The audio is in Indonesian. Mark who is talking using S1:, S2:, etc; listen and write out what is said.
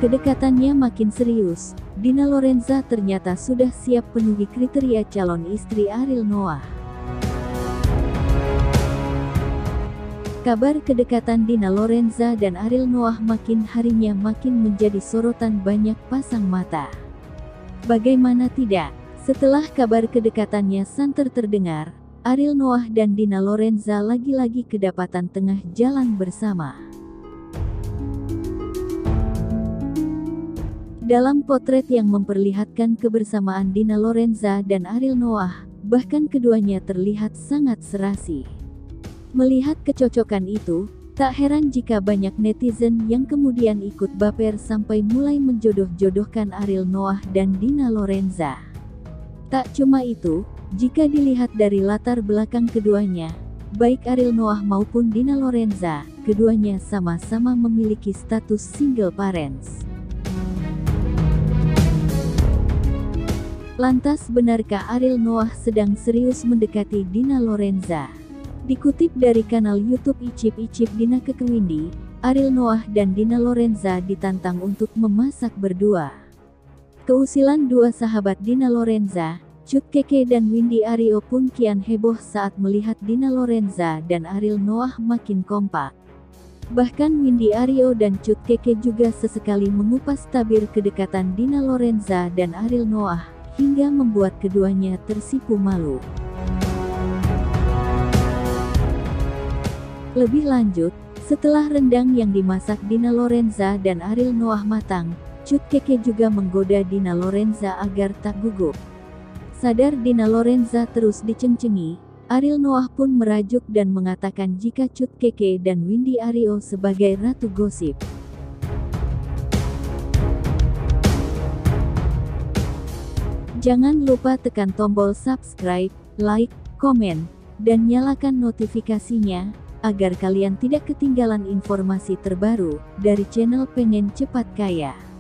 S1: Kedekatannya makin serius, Dina Lorenza ternyata sudah siap penuhi kriteria calon istri Ariel Noah. Kabar kedekatan Dina Lorenza dan Ariel Noah makin harinya makin menjadi sorotan banyak pasang mata. Bagaimana tidak, setelah kabar kedekatannya santer terdengar, Ariel Noah dan Dina Lorenza lagi-lagi kedapatan tengah jalan bersama. Dalam potret yang memperlihatkan kebersamaan Dina Lorenza dan Ariel Noah, bahkan keduanya terlihat sangat serasi. Melihat kecocokan itu, tak heran jika banyak netizen yang kemudian ikut baper sampai mulai menjodoh-jodohkan Ariel Noah dan Dina Lorenza. Tak cuma itu, jika dilihat dari latar belakang keduanya, baik Ariel Noah maupun Dina Lorenza, keduanya sama-sama memiliki status single parents. Lantas benarkah Ariel Noah sedang serius mendekati Dina Lorenza? Dikutip dari kanal YouTube Icip-Icip Dina Kekewindi, Ariel Noah dan Dina Lorenza ditantang untuk memasak berdua. Keusilan dua sahabat Dina Lorenza, Cut Keke dan Windy Ario pun kian heboh saat melihat Dina Lorenza dan Ariel Noah makin kompak. Bahkan Windy Ario dan Cut Keke juga sesekali mengupas tabir kedekatan Dina Lorenza dan Ariel Noah, hingga membuat keduanya tersipu malu. Lebih lanjut, setelah rendang yang dimasak Dina Lorenza dan Ariel Noah matang, Cut Keke juga menggoda Dina Lorenza agar tak gugup. Sadar Dina Lorenza terus diceng-cengi, Ariel Noah pun merajuk dan mengatakan jika Cut Keke dan Windy Ario sebagai ratu gosip. Jangan lupa tekan tombol subscribe, like, komen, dan nyalakan notifikasinya, agar kalian tidak ketinggalan informasi terbaru dari channel Pengen Cepat Kaya.